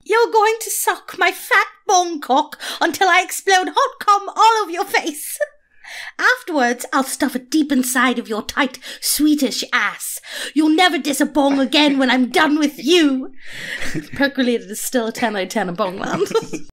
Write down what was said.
You're going to suck my fat bone cock until I explode hot cum all over your face. Afterwards, I'll stuff it deep inside of your tight, sweetish ass. You'll never diss a bong again when I'm done with you. Percolated is still a 10 out of 10 in Bongland.